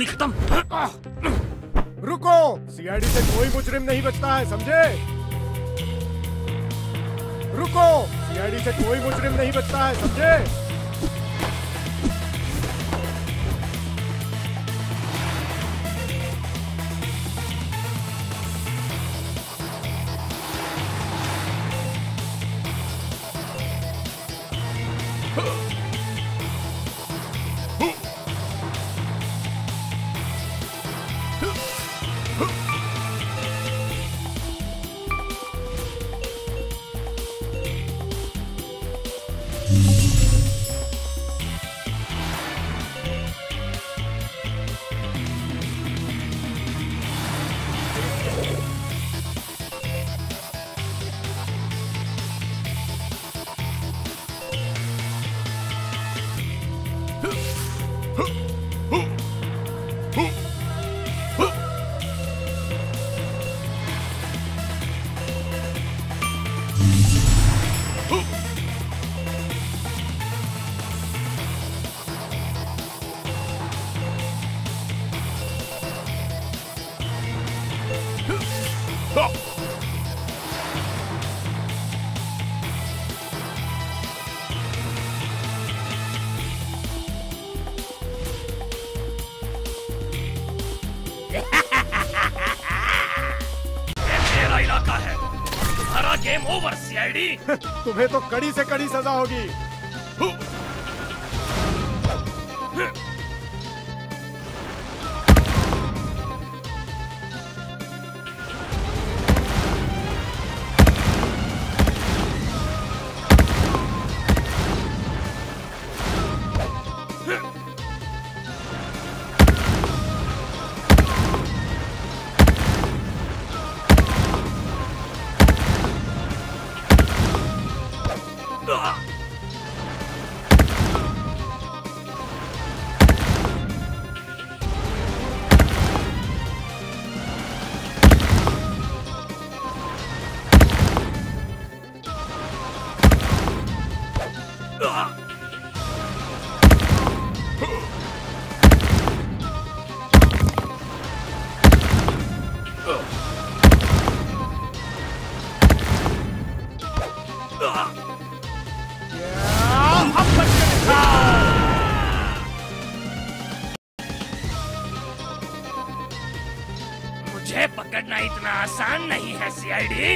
गोली खत्म। रुको, सीआईडी से कोई मुजरिम नहीं बचता है, समझे? रुको, सीआईडी से कोई मुजरिम नहीं बचता है, समझे? Game over CID. तुम्हें तो कड़ी से कड़ी सजा होगी। मुझे पकड़ना इतना आसान नहीं है सीआईडी।